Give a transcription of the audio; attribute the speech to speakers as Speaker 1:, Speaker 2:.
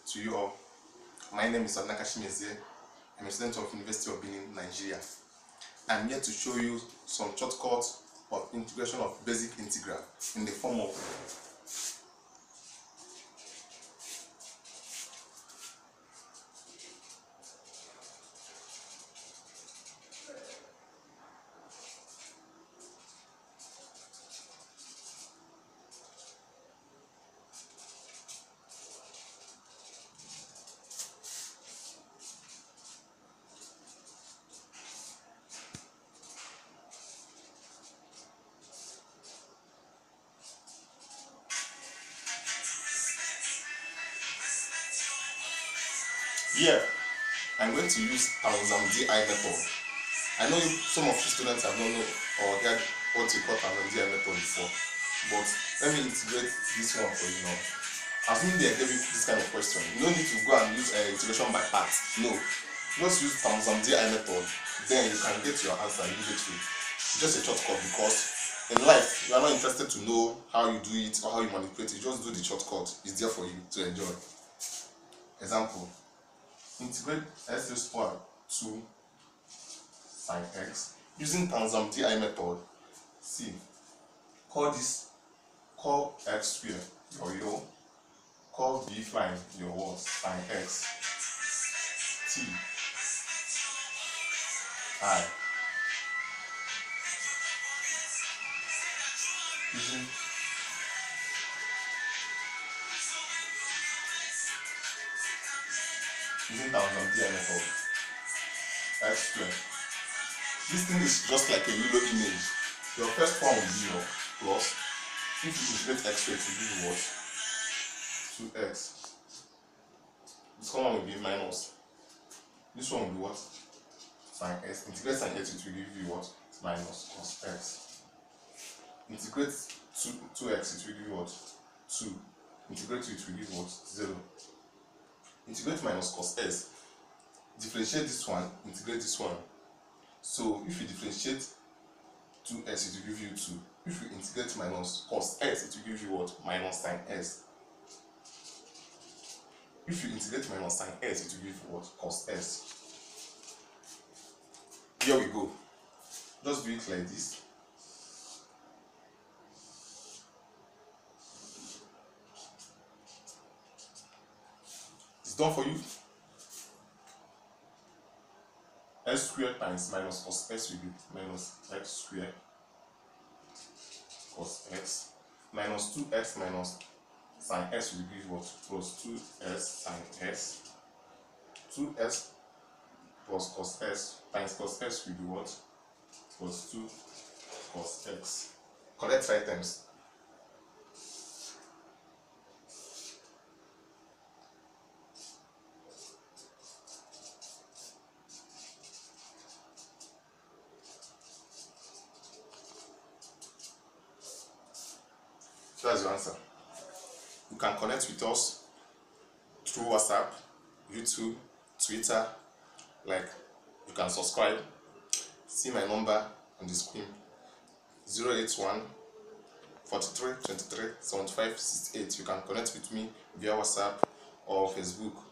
Speaker 1: to you all. My name is Adnaka Shimeze. I'm a student of University of Benin, Nigeria. I'm here to show you some shortcuts of integration of basic integral in the form of here. I'm going to use Tangent DI method. I know some of you students have not known or heard what you call Tangent DI method before, but let me integrate this one for you now. Assuming they gave you this kind of question, you don't need to go and use integration by parts. No, just use Tangent DI method, then you can get your answer immediately. It's just a shortcut because in life you are not interested to know how you do it or how you manipulate it. Just do the shortcut. It's there for you to enjoy. Example. Integrate x raised to 2 sine x using Tangent DI method. See, call x square your u, call b prime your what? Sine x, t I using Tangent DI method. X square. This thing is just like a Euler image. Your first form will be your plus. If you integrate x square, it will give you what? 2x. This one will be minus. This one will be what? Sine x. Integrate sine x, it will give you what? Minus cos x. Integrate 2x, it will give you what? 2. Integrate 2, it will give what? 0. Integrate minus cos s. Differentiate this one, integrate this one. So if you differentiate 2s, it will give you 2. If you integrate minus cos s, it will give you what? Minus sine s. If you integrate minus sine s, it will give you what? Cos s. Here we go. Just do it like this. It's done for you. X squared times minus cos x will be minus x squared cos x minus 2x minus sine s will give what? Plus 2s sine s. 2s plus cos s times cos s will be what? Plus 2 cos x. Collect 5 times. That's your answer. You can connect with us through WhatsApp, YouTube, Twitter. Like, you can subscribe. See my number on the screen: 081 43 23 75 68. You can connect with me via WhatsApp or Facebook.